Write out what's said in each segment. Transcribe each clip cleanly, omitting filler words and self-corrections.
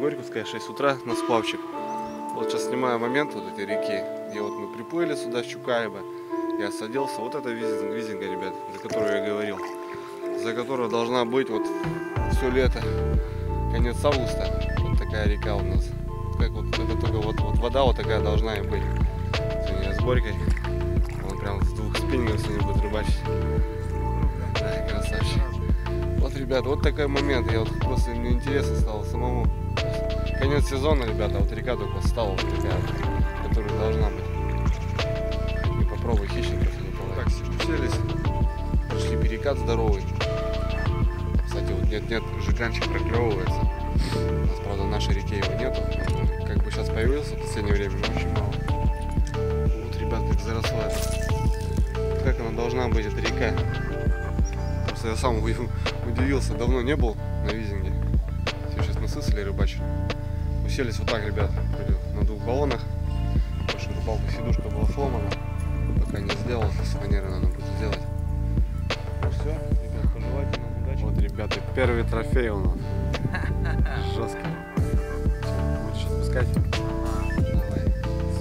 Горьковская, 6 утра на сплавчик. Вот сейчас снимаю момент вот этой реки, где вот мы приплыли сюда с Чукаева. Я садился, вот это Визинга, ребят, за которую я говорил. За которую должна быть вот все лето, конец августа. Вот такая река у нас. Как вот это только вот вода вот такая должна и быть. Сегодня я с Борькой. Он прям с 2 спиннингов сегодня будет рыбачить. Да, красавчик. Вот, ребята, вот такой момент. Я вот просто мне интересно стало самому. Конец сезона, ребята, вот река только стала вот такая, которая должна быть. И попробуй хищников не половить. Так, уселись. Прошли перекат здоровый. Кстати, вот нет, жиганчик проклевывается. У нас, правда, в нашей реке его нету. Он как бы сейчас появился в последнее время, но очень мало. Вот, ребят, как заросла. Вот как она должна быть, эта река. Просто я сам удивился, давно не был на Визинге. Все сейчас насысали рыбачили. Уселись вот так, ребят, на 2 баллонах. Потому что рыбалка сидушка была сломана. Пока не сделал, с фанеры надо будет сделать. Ну все, ребят, пожелайте нам удачи. Вот, ребята, первый трофей у нас. Жестко. Будешь отпускать? Давай.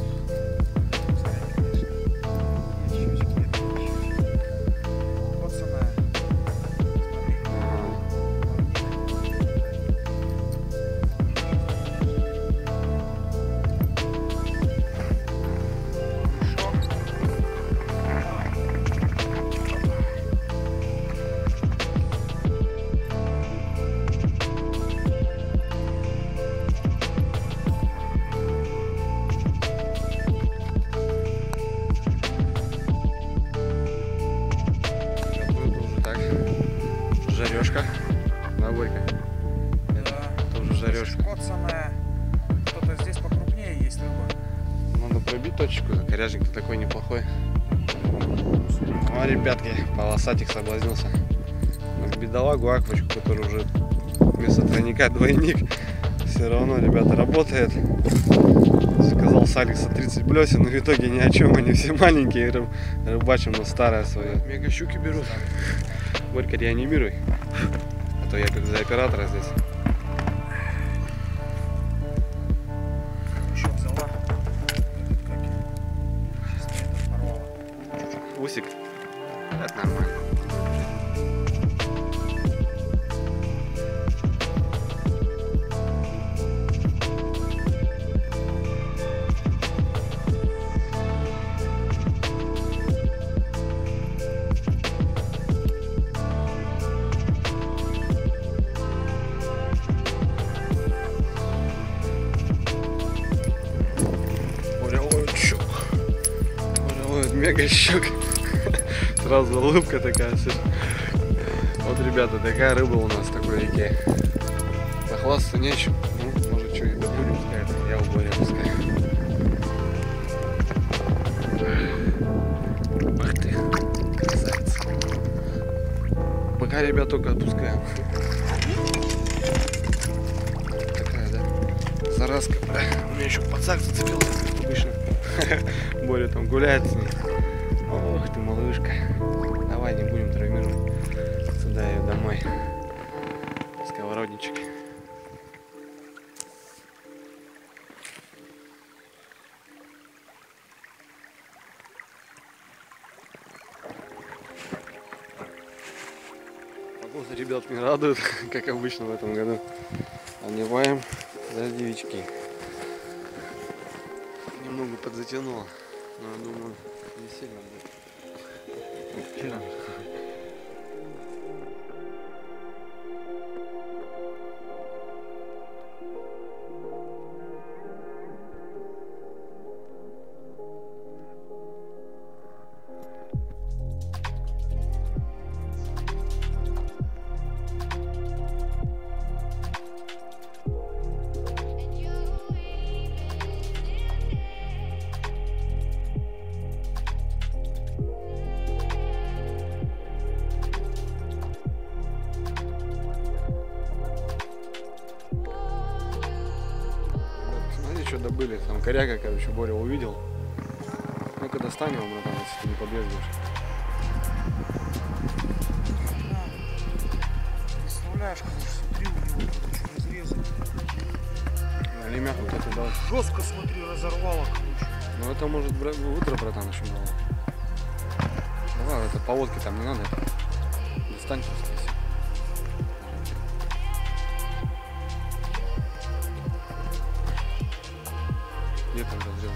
Жарешка, да, Борька? Да, тоже жарешка. Коцаная. Кто-то здесь покрупнее есть рыба. Надо пробить точку, коряжник-то такой неплохой. О, ребятки, полосатик соблазнился. Бедолагу аквачку, который уже вместо тройника двойник. Все равно, ребята, работает. Заказал с Алекса 30 блесен, но в итоге ни о чем, они все маленькие, рыбачим на старое свое. Мега щуки берут. Борька, реанимируй, а то я как за оператора здесь. Хорошо взяла. Чисто порвала. Усик? Это нормально. Мега щук. Сразу улыбка такая. Вот, ребята, такая рыба у нас в такой реке. Похвастаться нечем. Ну, может, что и добудем, сказать. Я у Боря пускай. Ах ты, красавец. Пока, ребят, только отпускаем. Такая, да? Заразка. У меня еще пацак зацепился, как обычно. Боря там гуляет с ней. Ох ты, малышка. Давай, не будем травмировать. Сюда ее домой. Сковородничек. Погода, ребят, не радует, как обычно в этом году. Одеваем дождевички. Немного подзатянуло, но я думаю, не сильно будет. Вчера. Что добыли, там коряга, короче, Боря увидел. Ну-ка достань его, братан, если ты не побегаешь. Представляешь, смотри, у него разрезать. Вот. Жестко, смотри, разорвало круче. Ну это может выдра, братан, еще мало. Ну ладно, это по лодке там не надо. Достань просто если. Где там разрел?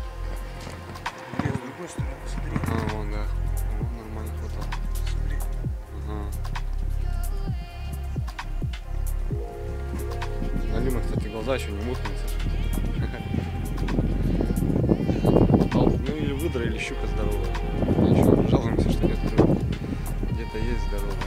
С другой стороны, смотри. А, вон, да. Вон, нормально хватало. Смотри. Ага. Налима, кстати, глаза еще не мутные, ну или выдра, или щука здоровая. Еще жалуемся, что нет рыбы. Где-то есть здоровая.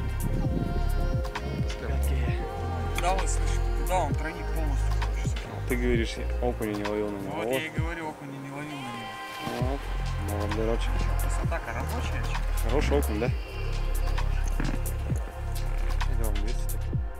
Да, вот слышишь, да, он тройник полностью, короче, сыграл. Ты говоришь, окуня не ловил на него. Вот я и говорю, окуня не ловил на него. Вот. Молодой рочек. Красота-ка рабочая. Хороший окунь, да? Идем 200.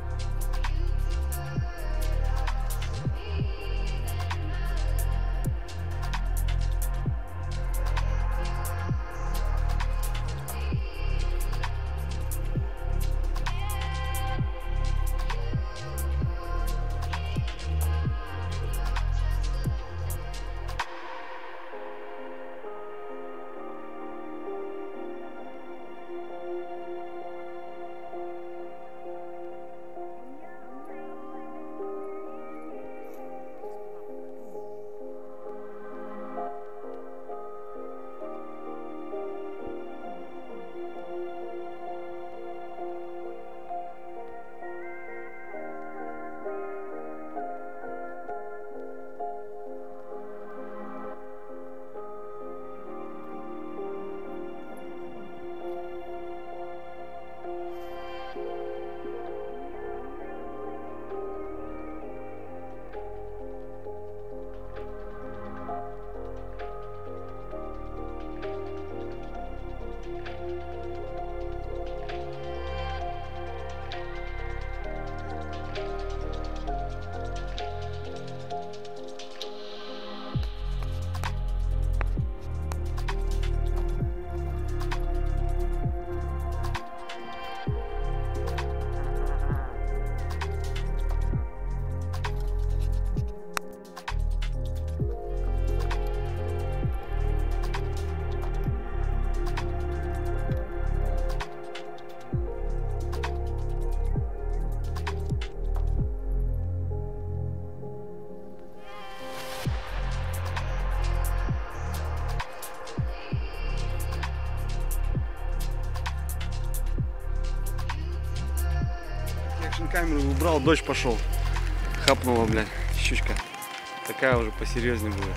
Камеру убрал, дождь пошел. Хапнула, блядь, щучка. Такая уже посерьезнее будет.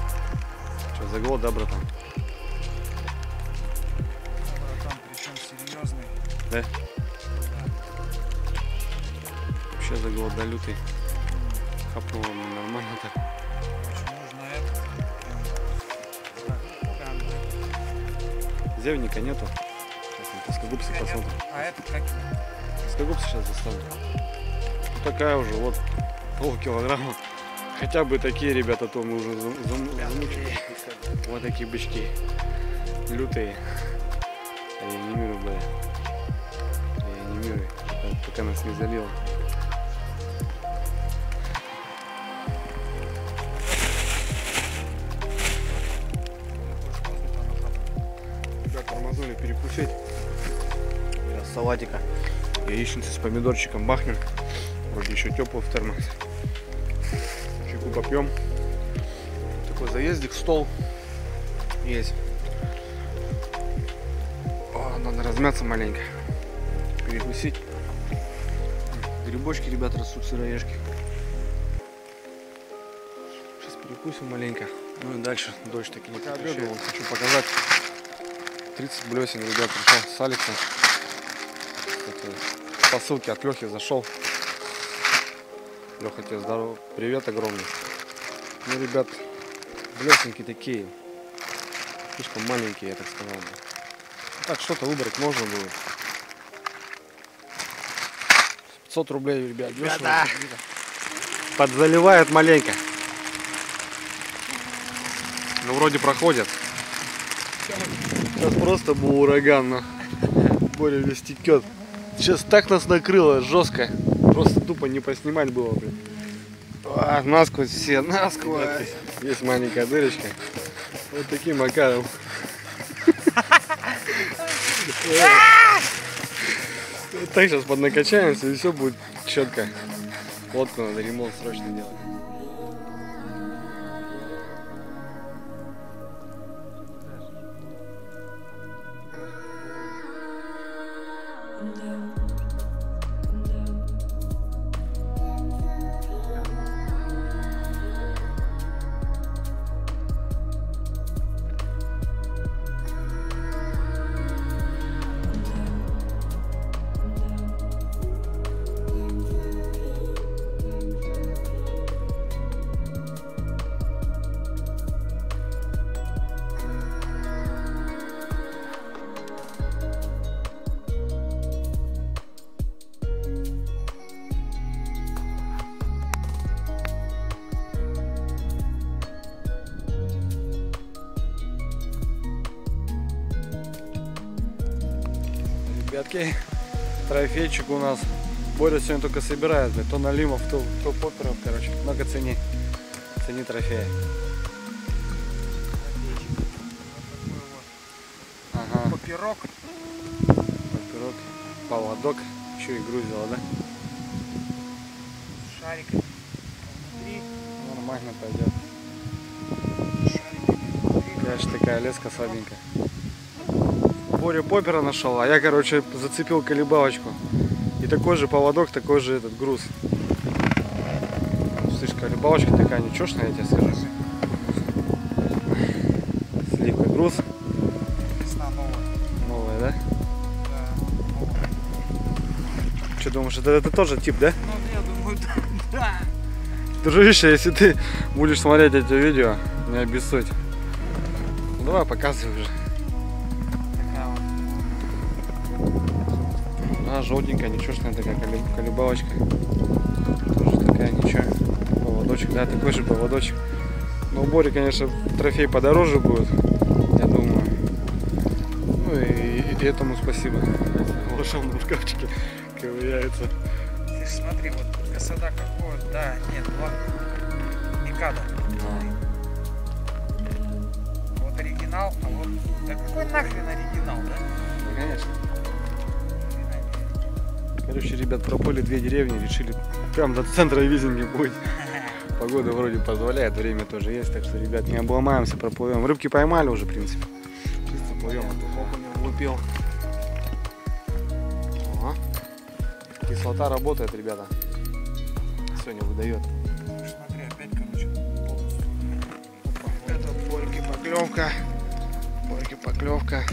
Что, заглот, да, братан? Братан, причем серьезный. Да? Вообще заглот, да, лютый. Хапнула, блин, нормально так. Очень нужно это. Зевника нету. Сейчас мы плоскогубцы посмотрим. А этот как? Плоскогубцы сейчас достану. Ну, такая уже, вот, полкилограмма. Хотя бы такие, ребята, то мы уже замучили. Вот такие бычки. Лютые. Реанимируй, бля. Реанимируй. Пока нас не залило. Ребята, тормознули перекусить. Сейчас салатика. Яичницы с помидорчиком бахнем. Вроде еще теплый в термос. Чайку попьем. Такой заездик, стол есть. О, надо размяться маленько. Перекусить. Грибочки, ребята, растут, сыроежки. Сейчас перекусим маленько. Ну и дальше дождь таки не прекращает. Хочу показать. 30 блесен, ребят, пришел с Алексом. По ссылке от Лехи зашел. Леха, тебе здорово. Привет огромный. Ну, ребят, блесенки такие. Слишком маленькие, я так сказал бы. Так, что-то выбрать можно было. 500 рублей, ребят. Дешево. Подзаливает маленько. Ну, вроде проходит. Сейчас просто был ураган, но Боря весь текет. Сейчас так нас накрыло жестко. Просто тупо не поснимать было, блин. Насквозь все, насквозь. Есть маленькая дырочка. Вот таким макаром. Так сейчас поднакачаемся и все будет четко. Лодку надо ремонт срочно делать. Ребятки, трофейчик у нас. Боря сегодня только собирает, то налимов, то поперов, короче. Много цени трофея. Ага. Поперок. Поперок, поводок, еще и грузила, да? Шарик. Внутри. Нормально пойдет. Шарик. Конечно, такая леска слабенькая. Боря попера нашел, а я, короче, зацепил колебалочку. И такой же поводок, такой же этот груз. Слышь, колебалочка такая нечешная, я тебе скажу. Сливка груз. Весна новая. Новая, да? Да. Новая. Что думаешь, это тоже тип, да? Ну, я думаю, да. Дружище, если ты будешь смотреть эти видео, не обессудь. Ну давай, показывай уже. Желтенькая, нечестная такая колебалочка. Тоже такая ничего. Поводочек, да, такой же поводочек. Но у Бори, конечно, трофей подороже будет, я думаю. Ну и этому спасибо. В волшебном шкафчике ковыряется. Ты смотри, вот красота какого, да, нет, вот Микадо. Вот оригинал, а вот, да какой нахрен оригинал, да? Ну, конечно. Короче, ребят, проплыли 2 деревни, решили прям до центра Визинги будет. Погода вроде позволяет, время тоже есть, так что, ребят, не обломаемся, проплывем. Рыбки поймали уже, в принципе. Чисто плывем, а тут окунь влупил. Ага. Кислота работает, ребята. Сегодня выдает. Смотри, опять, короче, полностью. Это Борьки поклевка. Борьки поклевка.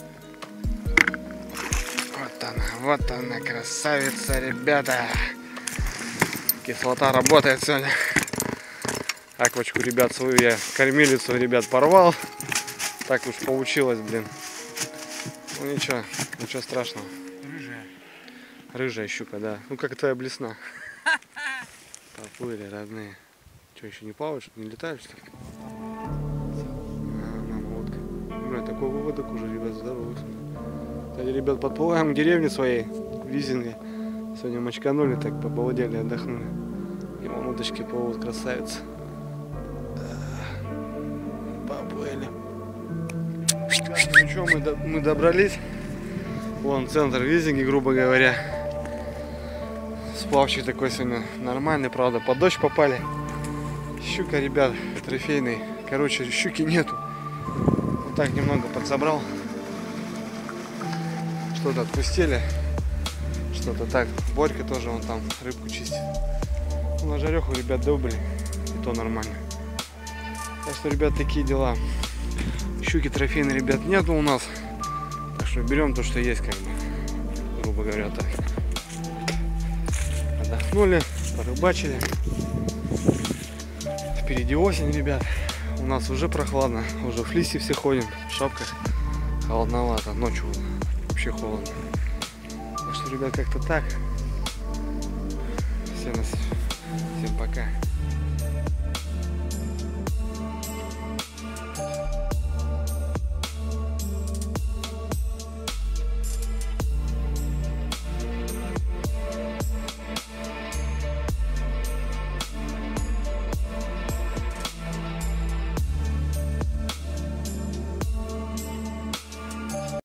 Вот она, красавица, ребята. Кислота работает сегодня. Аквачку, ребят, свою я кормилицу, ребят, порвал. Так уж получилось, блин. Ну ничего страшного. Рыжая. Рыжая щука, да. Ну как твоя блесна. Поплыли, родные. Что, еще не плавают, что ли? Не летают, что ли? Мама, лодка. Бля, такой выводок уже, ребят, здоровый. Кстати, ребят, подплываем к деревне своей, в Визинге. Сегодня мочканули, так побалдели, отдохнули. И вон удочки плывут, красавицы. Поплыли. Ну что, мы добрались. Вон центр Визинги, грубо говоря. Сплавчик такой сегодня нормальный, правда, под дождь попали. Щука, ребят, трофейный. Короче, щуки нету. Вот так немного подсобрал. Что-то отпустили, что-то так. Борька тоже вон там рыбку чистит. Ну, на жареху, ребят, добыли, и то нормально. Так что, ребят, такие дела. Щуки трофейные, ребят, нету у нас. Так что берем то, что есть, как бы, грубо говоря, так. Отдохнули, порыбачили. Впереди осень, ребят. У нас уже прохладно, уже в флисе все ходим, в шапках. Холодновато, ночью вообще холодно. Так что, ребят, как-то так. Всем пока.